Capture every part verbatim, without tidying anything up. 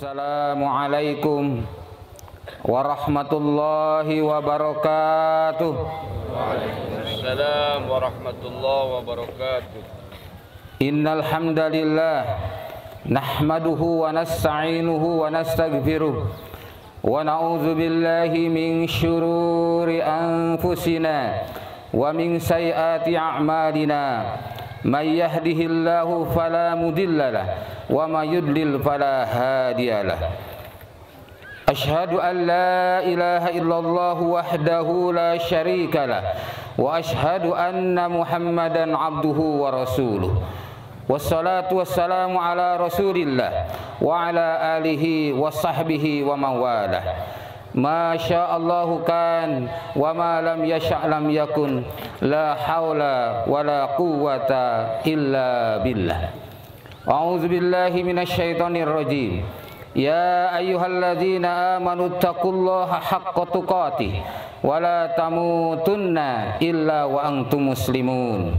Assalamualaikum warahmatullahi wabarakatuh. Waalaikumsalam warahmatullahi wabarakatuh. Innal hamdalillah nahmaduhu wa nasta'inuhu wa nastaghfiruh wa na'udzu billahi min syururi anfusina wa min sayyiati a'malina. May yahdihillahu fala mudilla lahu wa may yudlil fala hadiya lahu. Asyhadu an la ilaha illallah wahdahu la syarika lahu wa asyhadu anna Muhammadan abduhu wa rasuluh. Wassalatu wassalamu ala Rasulillah wa ala alihi wa sahbihi wa mawalah. Ma sya'allahu kan wa ma lam yasha' lam yakun. La haula wa la quwwata illa billah. A'udzu billahi minasyaitonir rajim. Ya ayyuhalladzina amanu taqullaha haqqa tuqatih wa la tamutunna illa wa antum muslimun.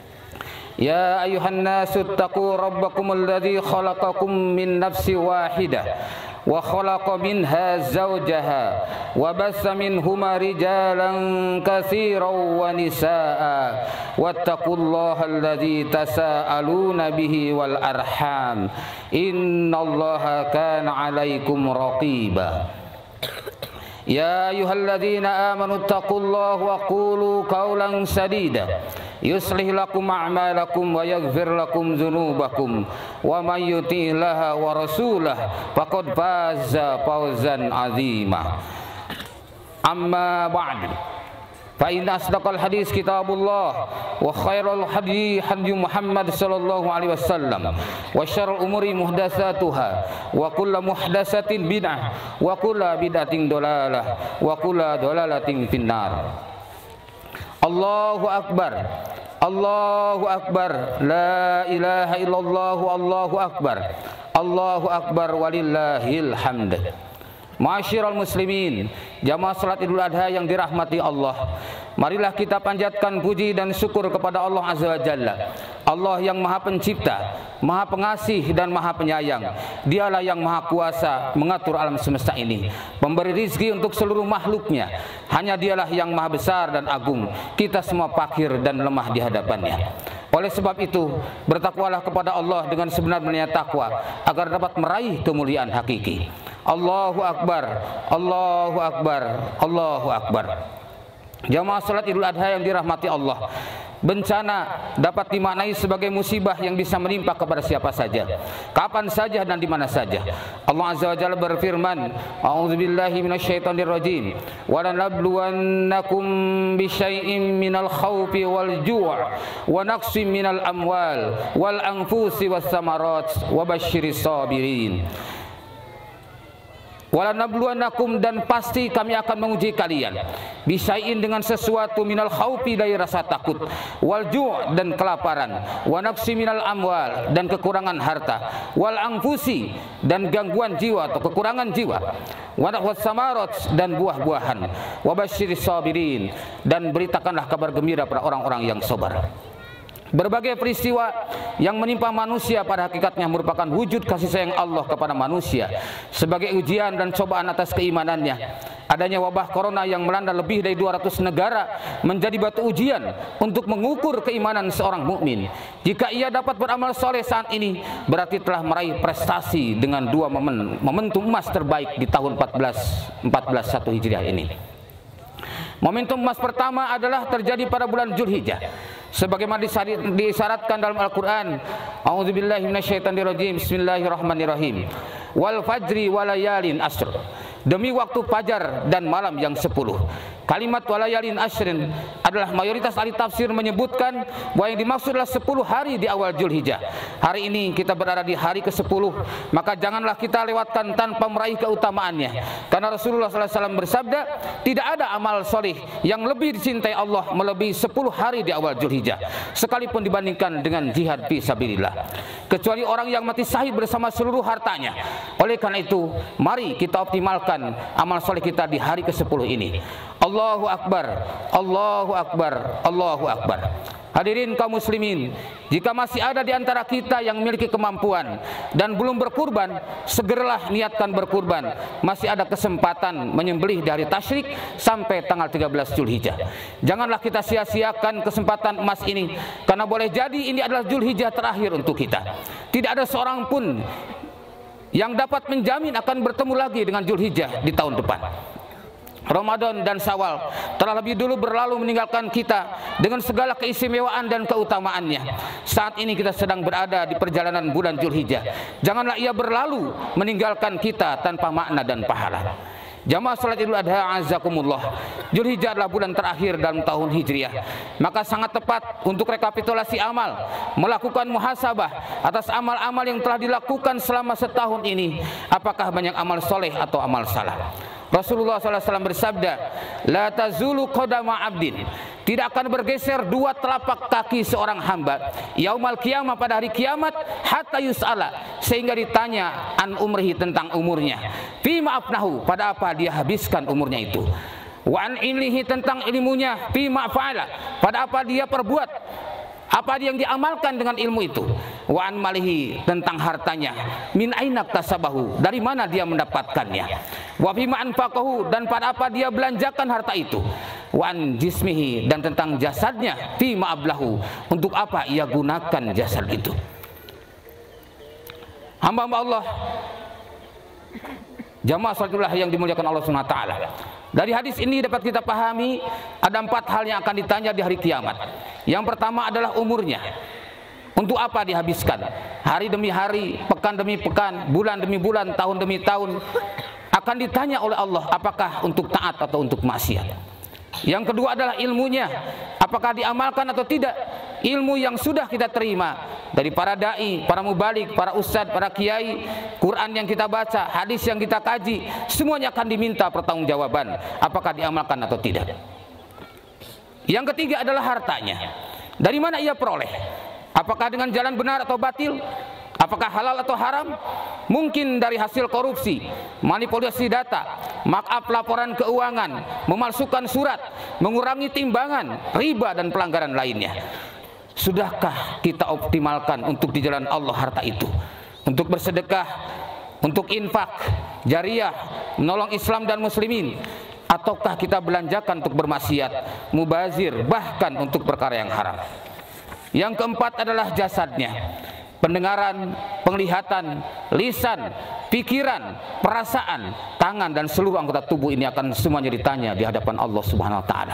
Ya ayyuhan nasu taqu rabbakumul ladzi khalaqakum min nafsin wahidah wa khalaqa minha zawjaha wa bassa minhuma rijalan katsiran wa nisaa wattaqullaha alladzi tasaaluna bihi wal arham innallaha kana 'alaikum raqiba. Ya ayyuhalladzina amanu taqullaha wa qulu qawlan sadida yuslih lakum a'malakum wa yaghfir lakum dzunubakum wa may yuti'illaha wa rasulahu faqad faza fawzan 'azima. Amma ba'd. Fa inna asdaqal hadis kitabullah wa khairal hadi hadi Muhammad sallallahu alaihi wasallam wa syarrul umuri muhdatsatuha wa kullu muhdatsatin bid'ah wa kullu bid'atin dalalah wa kullu dalalatin finnar. Allahu akbar, Allahu akbar, la ilaha illallah, Allahu akbar, Allahu akbar walillahil hamd. Ma'asyiral muslimin, jamaah salat Idul Adha yang dirahmati Allah, marilah kita panjatkan puji dan syukur kepada Allah Azza wa Jalla. Allah yang Maha Pencipta, Maha Pengasih dan Maha Penyayang. Dialah yang Maha Kuasa mengatur alam semesta ini, memberi rizki untuk seluruh makhluknya. Hanya Dialah yang Maha Besar dan Agung. Kita semua fakir dan lemah di hadapannya. Oleh sebab itu, bertakwalah kepada Allah dengan sebenar-benarnya takwa agar dapat meraih kemuliaan hakiki. Allahu akbar, Allahu akbar, Allahu akbar. Jamaah salat Idul Adha yang dirahmati Allah, bencana dapat dimaknai sebagai musibah yang bisa menimpa kepada siapa saja, kapan saja dan di mana saja. Allah Azza wa Jalla berfirman, A'udzubillahi minasyaitonir rajim. Wa lanabluwannakum bisyai'im minal khaufi wal ju' wa naqsim minal amwal wal anfusi was samarat wa basyiris sabirin. Walanabluwannakum, dan pasti kami akan menguji kalian bisyai'in dengan sesuatu minal khaufi dari rasa takut, wal ju' dan kelaparan, wa naqsi minal amwal dan kekurangan harta, wal anfusi dan gangguan jiwa atau kekurangan jiwa, wa samarat dan buah-buahan, wa basyiris sabirin, dan beritakanlah kabar gembira pada orang-orang yang sabar. Berbagai peristiwa yang menimpa manusia pada hakikatnya merupakan wujud kasih sayang Allah kepada manusia sebagai ujian dan cobaan atas keimanannya. Adanya wabah corona yang melanda lebih dari dua ratus negara menjadi batu ujian untuk mengukur keimanan seorang mukmin. Jika ia dapat beramal soleh saat ini, berarti telah meraih prestasi dengan dua momen, momentum emas terbaik di tahun empat belas empat belas satu Hijriah ini. Momentum emas pertama adalah terjadi pada bulan Dzulhijjah, sebagaimana disyaratkan dalam Al-Quran. A'udzubillahi minasyaitonirrajim. Bismillahirrahmanirrahim. Wal fajri walayalin asr. Demi waktu fajar dan malam yang sepuluh. Kalimat walayalin asrin adalah mayoritas ahli tafsir menyebutkan bahwa yang dimaksud adalah sepuluh hari di awal Dzulhijjah. Hari ini kita berada di hari ke sepuluh, maka janganlah kita lewatkan tanpa meraih keutamaannya. Karena Rasulullah sallallahu alaihi wasallam bersabda, tidak ada amal soleh yang lebih dicintai Allah melebihi sepuluh hari di awal Dzulhijjah, sekalipun dibandingkan dengan jihad fi sabilillah, kecuali orang yang mati syahid bersama seluruh hartanya. Oleh karena itu, mari kita optimalkan amal soleh kita di hari ke sepuluh ini. Allahu akbar, Allahu akbar, Allahu akbar. Hadirin kaum muslimin, jika masih ada di antara kita yang memiliki kemampuan dan belum berkurban, segeralah niatkan berkurban. Masih ada kesempatan menyembelih dari tasyrik sampai tanggal tiga belas Zulhijjah. Janganlah kita sia-siakan kesempatan emas ini, karena boleh jadi ini adalah Zulhijjah terakhir untuk kita. Tidak ada seorang pun yang dapat menjamin akan bertemu lagi dengan Zulhijjah di tahun depan. Ramadan dan Syawal telah lebih dulu berlalu meninggalkan kita dengan segala keistimewaan dan keutamaannya. Saat ini kita sedang berada di perjalanan bulan Zulhijjah. Janganlah ia berlalu meninggalkan kita tanpa makna dan pahala. Jamaah salat Idul Adha azakumullah. Zulhijjah adalah bulan terakhir dalam tahun Hijriah. Maka sangat tepat untuk rekapitulasi amal, melakukan muhasabah atas amal-amal yang telah dilakukan selama setahun ini. Apakah banyak amal soleh atau amal salah? Rasulullah sallallahu alaihi wasallam bersabda, la tazulu qadama abdin, tidak akan bergeser dua telapak kaki seorang hamba yaumal qiyamah, pada hari kiamat, hatta yus'ala, sehingga ditanya an umrihi, tentang umurnya, fi ma'afnahu, pada apa dia habiskan umurnya itu, wa an ilmihi, tentang ilmunya, fi ma'fa'ala, pada apa dia perbuat, apa yang diamalkan dengan ilmu itu, wa an malihi, tentang hartanya, min aina kasabahu, dari mana dia mendapatkannya, wa bima anfaqahu, dan pada apa dia belanjakan harta itu, wa an jismihi, dan tentang jasadnya, fi ma'ablahu, untuk apa ia gunakan jasad itu. Hamba-hamba Allah, jamaah salatullah yang dimuliakan Allah Subhanahu wa taala, dari hadis ini dapat kita pahami ada empat hal yang akan ditanya di hari kiamat. Yang pertama adalah umurnya. Untuk apa dihabiskan? Hari demi hari, pekan demi pekan, bulan demi bulan, tahun demi tahun. Akan ditanya oleh Allah, apakah untuk taat atau untuk maksiat. Yang kedua adalah ilmunya. Apakah diamalkan atau tidak? Ilmu yang sudah kita terima dari para da'i, para mubalik, para ustadz, para kiai, Quran yang kita baca, hadis yang kita kaji, semuanya akan diminta pertanggungjawaban, apakah diamalkan atau tidak. Yang ketiga adalah hartanya. Dari mana ia peroleh? Apakah dengan jalan benar atau batil? Apakah halal atau haram? Mungkin dari hasil korupsi, manipulasi data, markup laporan keuangan, memalsukan surat, mengurangi timbangan, riba, dan pelanggaran lainnya. Sudahkah kita optimalkan untuk di jalan Allah harta itu? Untuk bersedekah, untuk infak, jariyah, menolong Islam dan muslimin, ataukah kita belanjakan untuk bermaksiat, mubazir, bahkan untuk perkara yang haram? Yang keempat adalah jasadnya. Pendengaran, penglihatan, lisan, pikiran, perasaan, tangan, dan seluruh anggota tubuh ini akan semuanya ditanya di hadapan Allah Subhanahu wa taala.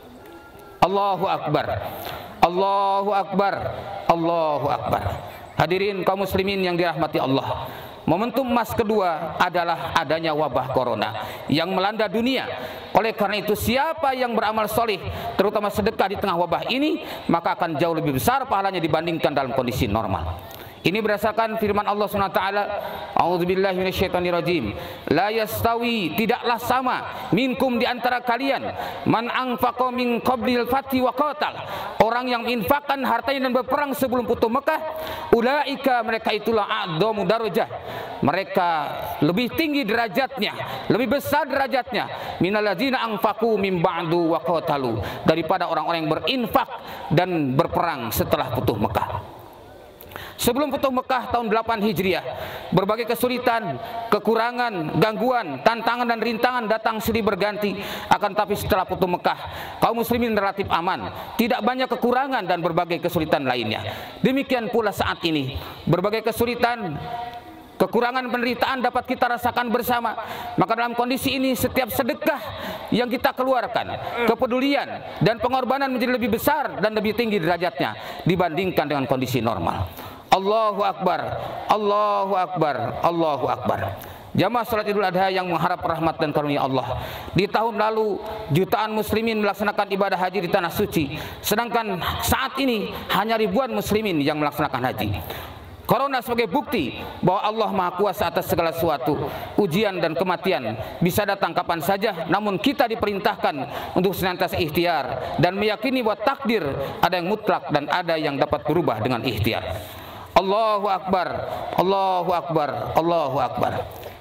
Allahu akbar. Allahu akbar. Allahu akbar. Hadirin kaum muslimin yang dirahmati Allah, momentum emas kedua adalah adanya wabah corona yang melanda dunia. Oleh karena itu, siapa yang beramal soleh, terutama sedekah di tengah wabah ini, maka akan jauh lebih besar pahalanya dibandingkan dalam kondisi normal. Ini berdasarkan firman Allah Subhanahu wa taala, a'udzubillahi minasyaitonirrajim, la yastawi, tidaklah sama, minkum, di antara kalian, man anfaqa min qablil fathi wa qatal, orang yang menginfakkan hartanya dan berperang sebelum futuh Mekah, ulaika, mereka itulah a'dhamu darajah, mereka lebih tinggi derajatnya, lebih besar derajatnya, minalladzina anfaqu min ba'du wa qatalu, daripada orang-orang yang berinfak dan berperang setelah futuh Mekah. Sebelum futuh Mekah tahun delapan Hijriah, berbagai kesulitan, kekurangan, gangguan, tantangan, dan rintangan datang silih berganti. Akan tapi setelah futuh Mekah, kaum muslimin relatif aman, tidak banyak kekurangan dan berbagai kesulitan lainnya. Demikian pula saat ini, berbagai kesulitan, kekurangan, penderitaan dapat kita rasakan bersama. Maka dalam kondisi ini, setiap sedekah yang kita keluarkan, kepedulian dan pengorbanan menjadi lebih besar dan lebih tinggi derajatnya dibandingkan dengan kondisi normal. Allahu akbar, Allahu akbar, Allahu akbar. Jamaah salat Idul Adha yang mengharap rahmat dan karunia Allah, di tahun lalu jutaan muslimin melaksanakan ibadah haji di tanah suci, sedangkan saat ini hanya ribuan muslimin yang melaksanakan haji. Corona sebagai bukti bahwa Allah Maha Kuasa atas segala sesuatu. Ujian dan kematian bisa datang kapan saja, namun kita diperintahkan untuk senantiasa ikhtiar dan meyakini bahwa takdir ada yang mutlak dan ada yang dapat berubah dengan ikhtiar. Allahu akbar, Allahu akbar, Allahu akbar.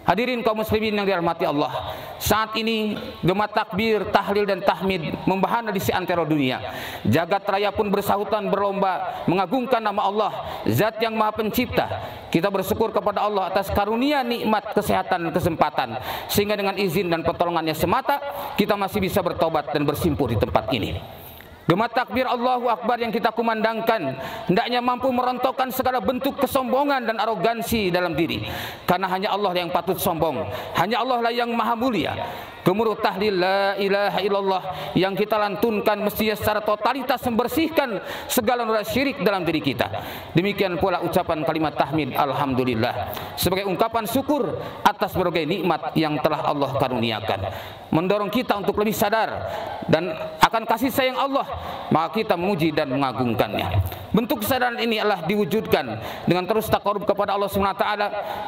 Hadirin kaum muslimin yang dirahmati Allah, saat ini gema takbir, tahlil dan tahmid membahana di seantero dunia. Jagat raya pun bersahutan berlomba mengagungkan nama Allah, Zat yang Maha Pencipta. Kita bersyukur kepada Allah atas karunia nikmat kesehatan dan kesempatan, sehingga dengan izin dan pertolongannya semata kita masih bisa bertobat dan bersimpur di tempat ini. Gema takbir Allahu Akbar yang kita kumandangkan hendaknya mampu merontokkan segala bentuk kesombongan dan arogansi dalam diri, karena hanya Allah yang patut sombong, hanya Allah lah yang maha mulia. Gemuruh tahlil la ilaha illallah yang kita lantunkan mestinya secara totalitas membersihkan segala noda syirik dalam diri kita. Demikian pula ucapan kalimat tahmid alhamdulillah sebagai ungkapan syukur atas berbagai nikmat yang telah Allah karuniakan, mendorong kita untuk lebih sadar dan akan kasih sayang Allah, maka kita memuji dan mengagungkannya. Bentuk kesadaran ini adalah diwujudkan dengan terus taqarrub kepada Allah Subhanahu wa taala,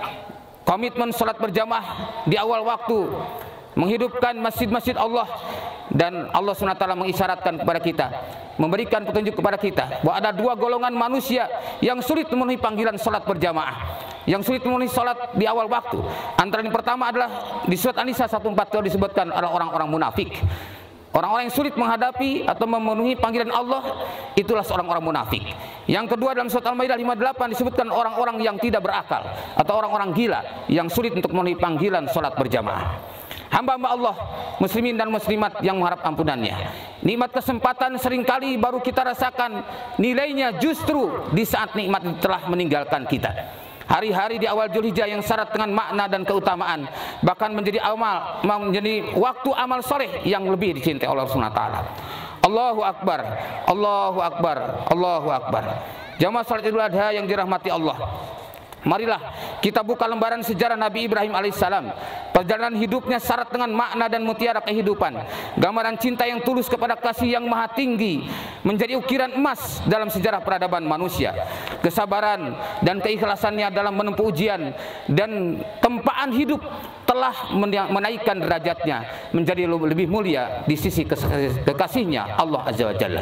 komitmen salat berjamaah di awal waktu, menghidupkan masjid-masjid Allah, dan Allah subhanahu wa taala mengisyaratkan kepada kita, memberikan petunjuk kepada kita bahwa ada dua golongan manusia yang sulit memenuhi panggilan salat berjamaah, yang sulit memenuhi salat di awal waktu. Antara yang pertama adalah di surat An-Nisa seratus empat puluh disebutkan adalah orang-orang munafik. Orang-orang yang sulit menghadapi atau memenuhi panggilan Allah, itulah seorang orang munafik. Yang kedua dalam surat Al-Maidah lima puluh delapan disebutkan orang-orang yang tidak berakal atau orang-orang gila yang sulit untuk memenuhi panggilan salat berjamaah. Hamba-hamba Allah, muslimin dan muslimat yang mengharap ampunannya, nikmat kesempatan seringkali baru kita rasakan nilainya justru di saat nikmat itu telah meninggalkan kita. Hari-hari di awal Dzulhijjah yang syarat dengan makna dan keutamaan, bahkan menjadi amal, menjadi waktu amal soleh yang lebih dicintai Allah Subhanahu wa taala. Allahu Akbar, Allahu Akbar, Allahu Akbar. Jamaah salat Idul Adha yang dirahmati Allah, marilah kita buka lembaran sejarah Nabi Ibrahim alaihissalam. Perjalanan hidupnya syarat dengan makna dan mutiara kehidupan. Gambaran cinta yang tulus kepada kasih yang maha tinggi menjadi ukiran emas dalam sejarah peradaban manusia. Kesabaran dan keikhlasannya dalam menempuh ujian dan tempaan hidup telah menaikkan derajatnya menjadi lebih mulia di sisi kekasihnya Allah Azza wa Jalla.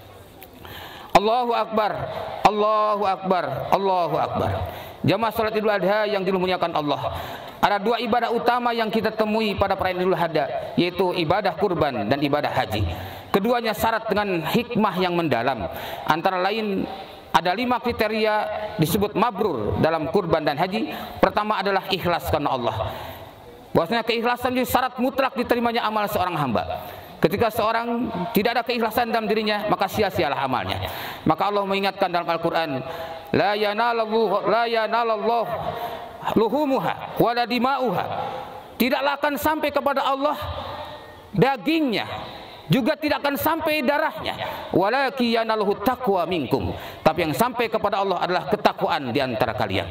Allahu Akbar, Allahu Akbar, Allahu Akbar. Jamaah salat Idul Adha yang dimuliakan Allah, ada dua ibadah utama yang kita temui pada perayaan Idul Adha, yaitu ibadah kurban dan ibadah haji. Keduanya syarat dengan hikmah yang mendalam. Antara lain ada lima kriteria disebut mabrur dalam kurban dan haji. Pertama adalah ikhlas karena Allah. Bahwasanya keikhlasan itu syarat mutlak diterimanya amal seorang hamba. Ketika seorang tidak ada keikhlasan dalam dirinya, maka sia-sialah amalnya. Maka Allah mengingatkan dalam Al-Quran, la yanalallahu la yanalallahu luhumuha wala dima'uha. Tidaklah akan sampai kepada Allah dagingnya, juga tidak akan sampai darahnya. Walaki yanaluhu taqwa minkum. Tapi yang sampai kepada Allah adalah ketakwaan di antara kalian.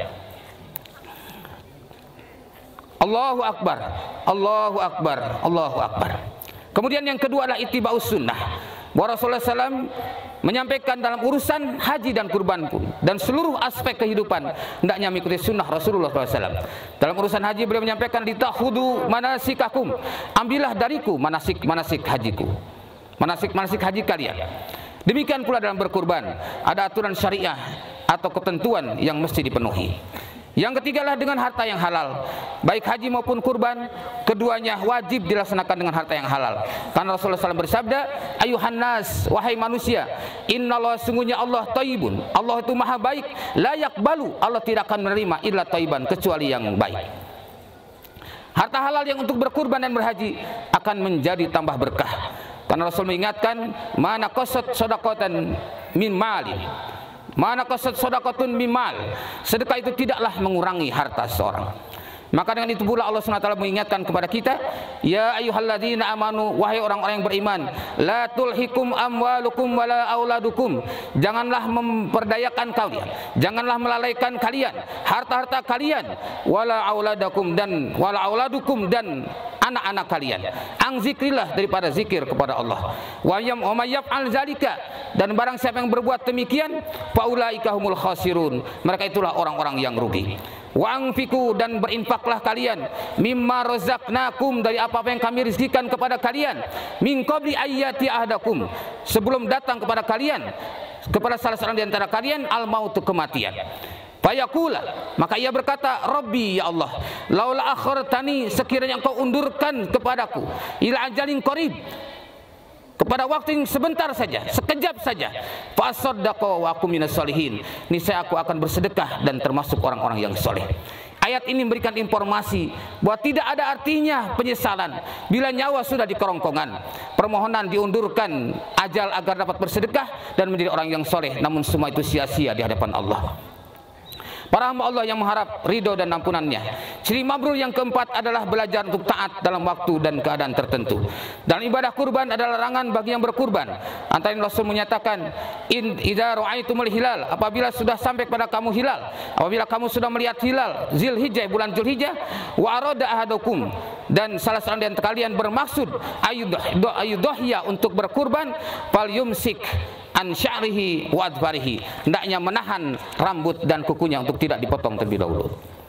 Allahu Akbar, Allahu Akbar, Allahu Akbar. Kemudian yang kedua adalah ittiba'us sunnah. Bahwa Rasulullah shallallahu alaihi wasallam menyampaikan dalam urusan haji dan kurban pun dan seluruh aspek kehidupan hendaknya mengikuti sunnah Rasulullah shallallahu alaihi wasallam. Dalam urusan haji beliau menyampaikan litakhudu manasikakum, ambillah dariku manasik-manasik hajiku, manasik-manasik haji kalian. Demikian pula dalam berkurban, ada aturan syariah atau ketentuan yang mesti dipenuhi. Yang ketiga adalah dengan harta yang halal, baik haji maupun kurban, keduanya wajib dilaksanakan dengan harta yang halal. Karena Rasulullah shallallahu alaihi wasallam bersabda, ayuhan nas, wahai manusia, innallaha sungguhnya Allah thayyibun, Allah itu maha baik, la yaqbalu, Allah tidak akan menerima illa thayyiban, kecuali yang baik. Harta halal yang untuk berkurban dan berhaji akan menjadi tambah berkah. Karena Rasul mengingatkan, mana qasat shadaqatan min malin, mana qasat shadaqatun mimal, sedekah itu tidaklah mengurangi harta seorang. Maka dengan itu pula Allah subhanahu wa taala mengingatkan kepada kita, ya ayyuhalladzina amanu, wahai orang-orang yang beriman, la tulhikum amwalukum wala auladukum, janganlah memperdayakan kalian, janganlah melalaikan kalian harta-harta kalian, wala auladakum dan wala auladukum dan anak-anak kalian, ang zikrillah, daripada zikir kepada Allah. Wa yam umayyaf'al zalika, dan barang siapa yang berbuat demikian, faulaika humul khasirun, mereka itulah orang-orang yang rugi. Wa anfiqu, dan berinfaklah kalian, mimma razaqnakum, dari apa-apa yang kami rizkikan kepada kalian, min qabli ayyati ahdakum, sebelum datang kepada kalian, kepada salah seorang di antara kalian, al mautu, kematian. Fa Fayaqula, maka ia berkata, Rabbi, ya Allah, laula akhartani, sekiranya engkau undurkan kepadaku, ila ajalin qarib, kepada waktu yang sebentar saja, sekejap saja, fa asaddaqa wa aku minas sholihin, niscaya aku akan bersedekah dan termasuk orang-orang yang soleh. Ayat ini memberikan informasi bahwa tidak ada artinya penyesalan bila nyawa sudah di kerongkongan. Permohonan diundurkan ajal agar dapat bersedekah dan menjadi orang yang soleh, namun semua itu sia-sia di hadapan Allah. Para hamba Allah yang mengharap ridho dan ampunannya. Ciri mabrur yang keempat adalah belajar untuk taat dalam waktu dan keadaan tertentu. Dalam ibadah kurban adalah larangan bagi yang berkurban. Antara lain Rasul menyatakan, in idza ra'aitumul hilal, apabila sudah sampai pada kamu hilal, apabila kamu sudah melihat hilal Zulhijjah, bulan Zulhijjah, wa arada ahadukum, dan salah seorang di antara kalian bermaksud ayudhiyya untuk berkurban, fal yumsik an sya'rihi wa adbarihi, hendaknya menahan rambut dan kukunya untuk tidak dipotong terlebih dahulu.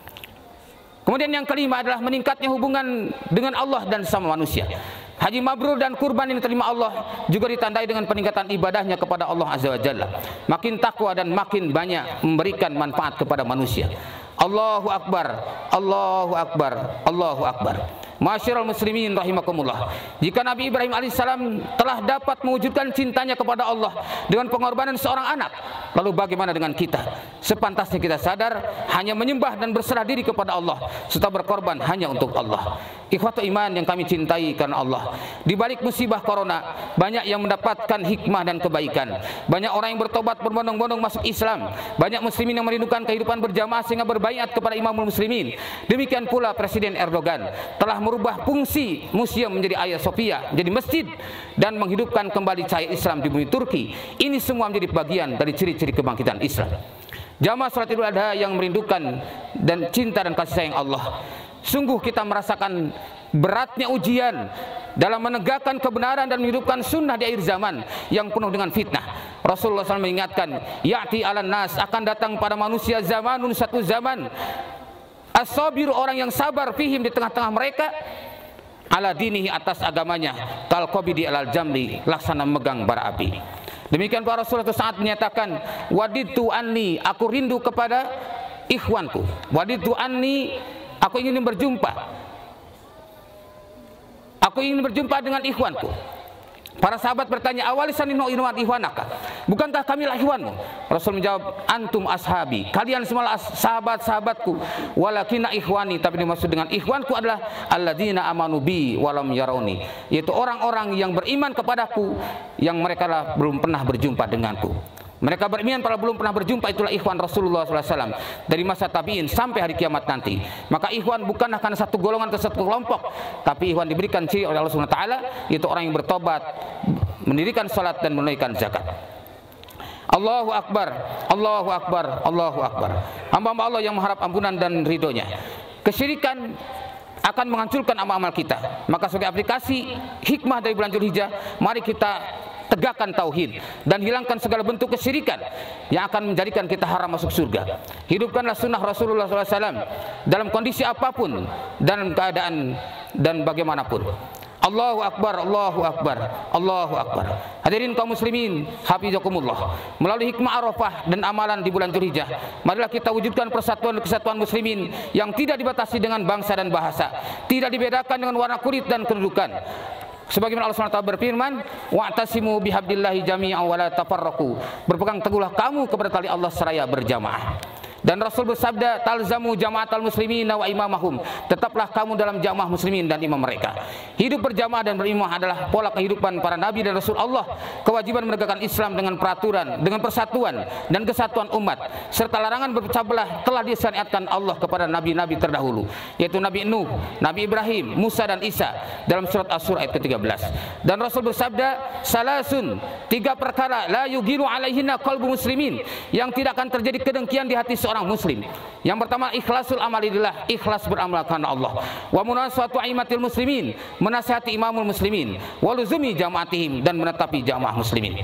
Kemudian yang kelima adalah meningkatnya hubungan dengan Allah dan sama manusia. Haji mabrur dan kurban yang diterima Allah juga ditandai dengan peningkatan ibadahnya kepada Allah Azza wa Jalla. Makin takwa dan makin banyak memberikan manfaat kepada manusia. Allahu Akbar, Allahu Akbar, Allahu Akbar. Masyarul muslimin rahimakumullah. Jika Nabi Ibrahim alaihissalam telah dapat mewujudkan cintanya kepada Allah dengan pengorbanan seorang anak, lalu bagaimana dengan kita? Sepantasnya kita sadar hanya menyembah dan berserah diri kepada Allah serta berkorban hanya untuk Allah. Ikhwatu iman yang kami cintai karena Allah, di balik musibah corona banyak yang mendapatkan hikmah dan kebaikan. Banyak orang yang bertobat berbondong-bondong masuk Islam. Banyak muslimin yang merindukan kehidupan berjamaah sehingga berbaiat kepada imamul muslimin. Demikian pula Presiden Erdogan telah merubah fungsi museum menjadi Hagia Sophia, menjadi masjid, dan menghidupkan kembali cahaya Islam di bumi Turki. Ini semua menjadi bagian dari ciri-ciri kebangkitan Islam. Jamaah salat Idul Adha yang merindukan dan cinta dan kasih sayang Allah, sungguh kita merasakan beratnya ujian dalam menegakkan kebenaran dan menghidupkan sunnah di akhir zaman yang penuh dengan fitnah. Rasulullah shallallahu alaihi wasallam mengingatkan, ya'ti alan nas, akan datang pada manusia zamanun, satu zaman, as-sabir, orang yang sabar, fihim, di tengah-tengah mereka, ala dinihi, atas agamanya, kal qabidi alal jamli, laksana megang bara api. Demikian para Rasulullah saat menyatakan, waditu anni, aku rindu kepada ikhwanku, waditu anni, aku ingin berjumpa, aku ingin berjumpa dengan ikhwanku. Para sahabat bertanya, awalisan inuat ikhwanaka, bukankah kamilah ikhwanmu? Rasul menjawab, antum ashabi, kalian semua sahabat-sahabatku, walakina ikhwani, tapi dimaksud dengan ikhwanku adalah alladzina amanu bi walam yarawni, yaitu orang-orang yang beriman kepadaku yang mereka lah belum pernah berjumpa denganku. Mereka beriman pada belum pernah berjumpa, itulah ikhwan Rasulullah shallallahu alaihi wasallam dari masa tabi'in sampai hari kiamat nanti. Maka ikhwan bukanlah karena satu golongan atau satu kelompok, tapi ikhwan diberikan ciri oleh Allah Subhanahu wa taala, yaitu orang yang bertobat, mendirikan salat dan menunaikan zakat. Allahu Akbar, Allahu Akbar, Allahu Akbar. Hamba-hamba Allah yang mengharap ampunan dan ridhonya. Kesyirikan akan menghancurkan amal-amal kita. Maka sebagai aplikasi hikmah dari bulan Zulhijjah, mari kita tegakkan tauhid dan hilangkan segala bentuk kesyirikan yang akan menjadikan kita haram masuk surga. Hidupkanlah sunnah Rasulullah shallallahu alaihi wasallam dalam kondisi apapun, dalam keadaan dan bagaimanapun. Allahu Akbar, Allahu Akbar, Allahu Akbar. Hadirin kaum muslimin, hafizakumullah. Melalui hikmah Arafah dan amalan di bulan Zulhijjah, marilah kita wujudkan persatuan dan kesatuan muslimin yang tidak dibatasi dengan bangsa dan bahasa, tidak dibedakan dengan warna kulit dan kedudukan. Sebagaimana Allah subhanahu wa taala berfirman, wa'tasimu bihablillahi jami'an wa la tafarraqu, berpegang teguhlah kamu kepada tali Allah seraya berjamaah. Dan Rasul bersabda, talzamu jama'atal muslimina wa imamahum, tetaplah kamu dalam jamaah muslimin dan imam mereka. Hidup berjamaah dan berimam adalah pola kehidupan para nabi dan Rasul Allah. Kewajiban menegakkan Islam dengan peraturan, dengan persatuan dan kesatuan umat, serta larangan berpecah belah telah disyariatkan Allah kepada nabi-nabi terdahulu, yaitu Nabi Nuh, Nabi Ibrahim, Musa dan Isa dalam surat Asy-Syura ayat ke tiga belas. Dan Rasul bersabda, salasun, tiga perkara la yugiru alaihinna qalbu muslimin, yang tidak akan terjadi kedengkian di hati orang muslim. Yang pertama, ikhlasul amalillah, ikhlas beramal karena Allah. Wa munasatu aimatil muslimin, menasihati imamul muslimin. Wa luzumi jamaatihim, dan menetapi jamaah muslimin.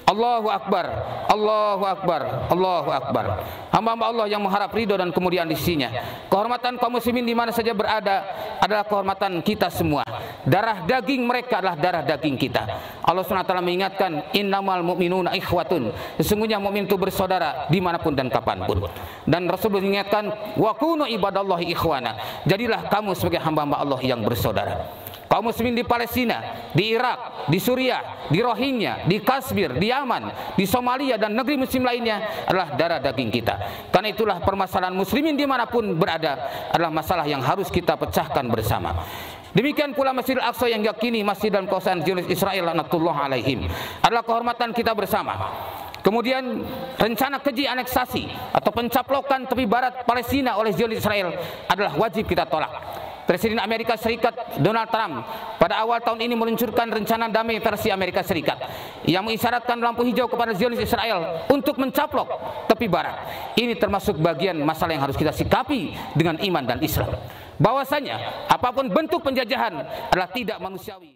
Allahu Akbar, Allahu Akbar, Allahu Akbar. Hamba-hamba Allah yang mengharap ridho dan kemuliaan di sisinya. Kehormatan kaum muslimin di mana saja berada adalah kehormatan kita semua. Darah daging mereka adalah darah daging kita. Allah subhanahu wa taala mengingatkan, innamal mu'minuna ikhwatun. Sesungguhnya mukmin itu bersaudara dimanapun dan kapanpun. Dan Rasul mengingatkan, wa kunu ibadallahi ikhwana. Jadilah kamu sebagai hamba-hamba Allah yang bersaudara. Kaum muslimin di Palestina, di Irak, di Suriah, di Rohingya, di Kashmir, di Yaman, di Somalia dan negeri muslim lainnya adalah darah daging kita. Karena itulah permasalahan muslimin dimanapun berada adalah masalah yang harus kita pecahkan bersama. Demikian pula Masjidil Aqsa yang yakini masjid dan kawasan Zionis Israel laknatullah alaihim adalah kehormatan kita bersama. Kemudian rencana keji aneksasi atau pencaplokan tepi barat Palestina oleh Zionis Israel adalah wajib kita tolak. Presiden Amerika Serikat Donald Trump pada awal tahun ini meluncurkan rencana damai versi Amerika Serikat yang mengisyaratkan lampu hijau kepada Zionis Israel untuk mencaplok tepi barat. Ini termasuk bagian masalah yang harus kita sikapi dengan iman dan Islam. Bahwasanya apapun bentuk penjajahan adalah tidak manusiawi.